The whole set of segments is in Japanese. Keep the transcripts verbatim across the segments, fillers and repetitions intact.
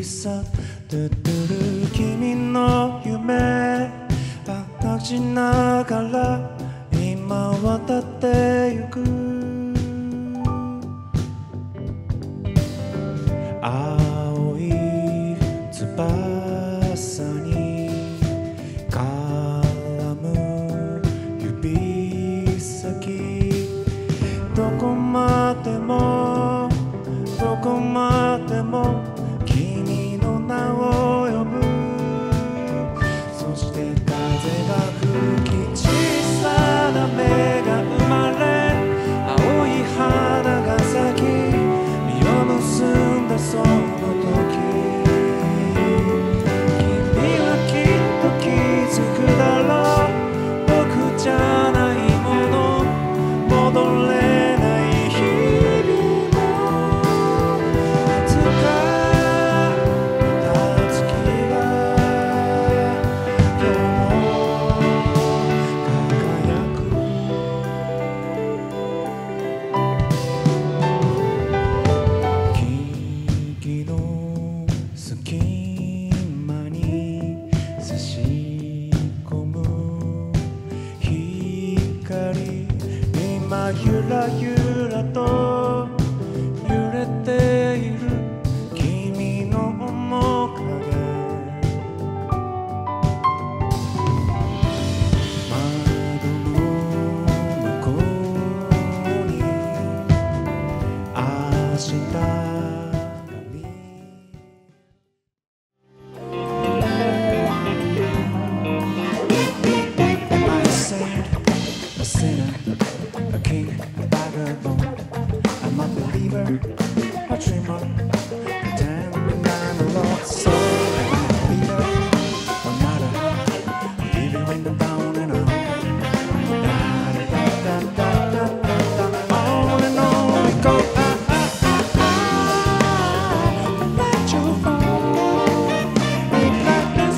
さトゥトゥル君の夢感じながら今渡ってゆく青い翼に絡む指先どこまでもどこまでも君の名を呼ぶそして風が吹き小さな芽が生まれ青い花が咲き実を結んだその時君はきっと気づくだろう僕じゃないもの戻れない日々もいつか見た月が今日も輝く木々の隙間に差し込む光今ゆらゆらと揺れている君の面影窓の向こうに明日が見えAm I a saint, a sinner, a king, a vagabond? I'm a believer, a dreamer, pretending I'm a lost soul. I'm a leader, or not a leader in the down and out. Da da da da da da da, on and on we go. Ah, ah, ah, ah. Let you fall, let the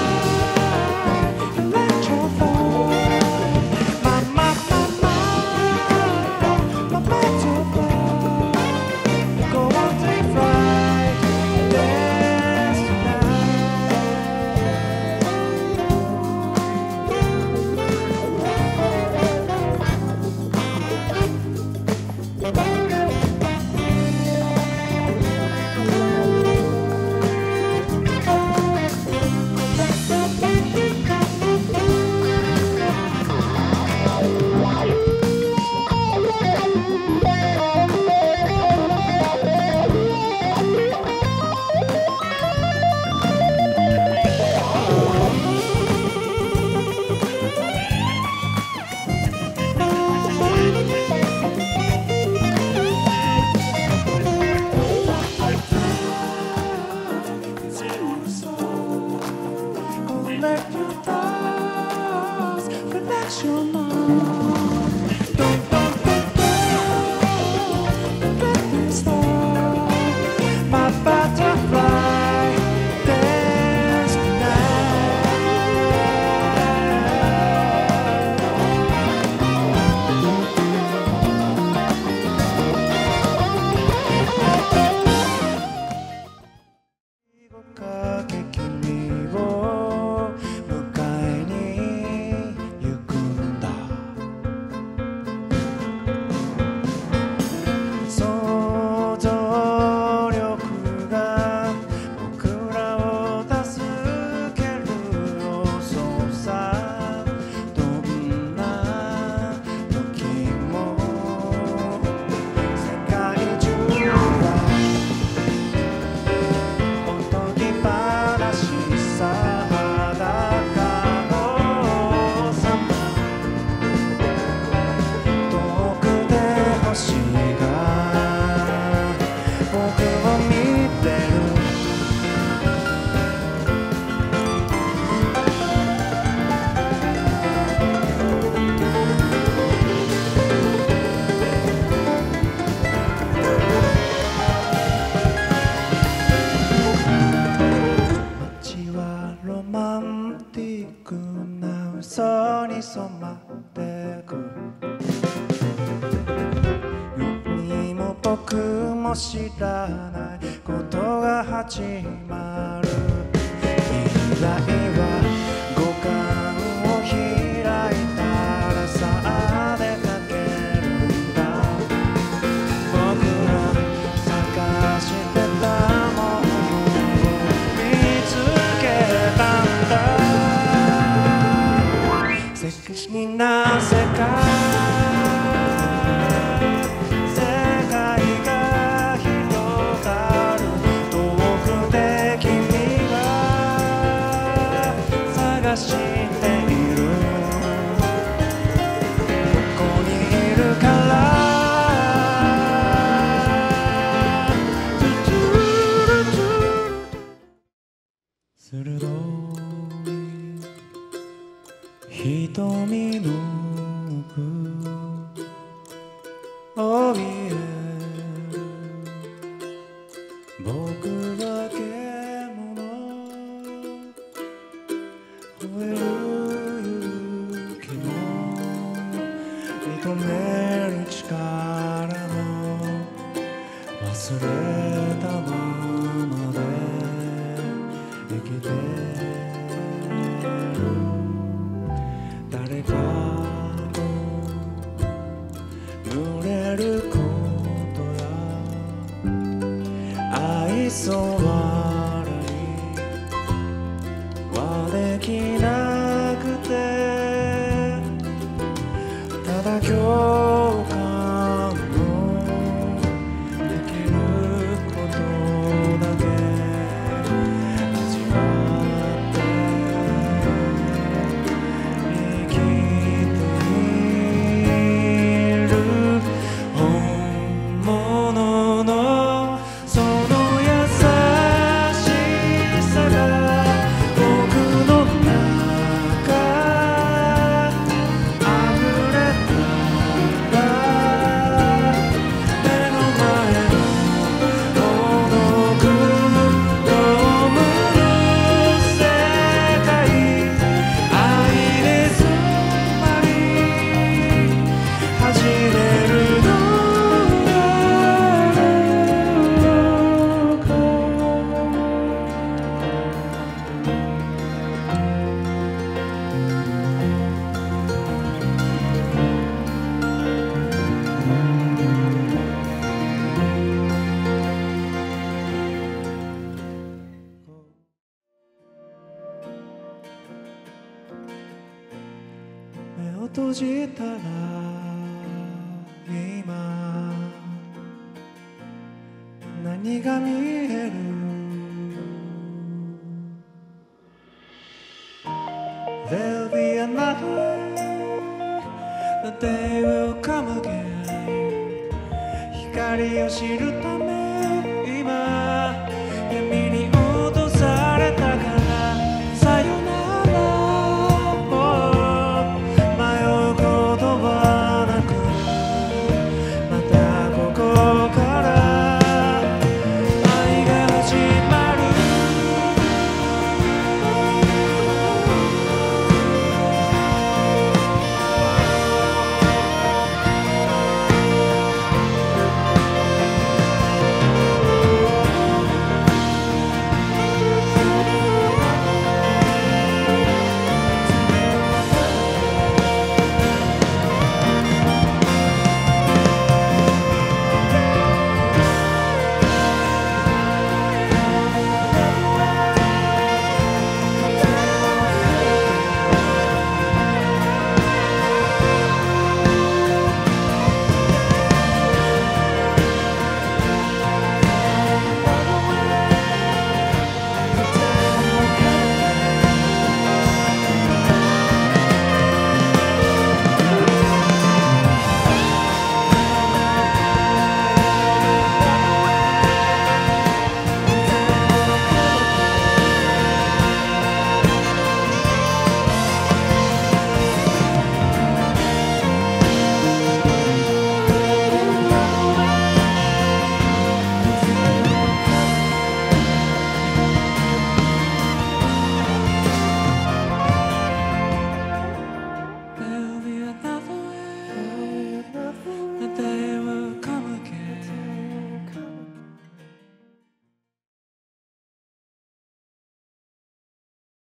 sky, let you fall. My, my, my, my, my butterfly. Go on, take flight, dance Let your thoughts relax your mind. Don't, don't, don't, don't let me stop. My butterfly dance僕も知らないことが始まる未来は五感を開いたらさあ出かけるんだ僕ら探してたものを見つけたんだ素敵な世界しているここにいるから鋭い瞳の奥怯え僕は獣吠える勇気も認める力も忘れたままで生きてる誰かと濡れることや愛想笑いはできなくてただ共感のできることだけ味わって生きている本物のその優しさが目を閉じたら今何が見える There'll be another The day will come again 光を知るため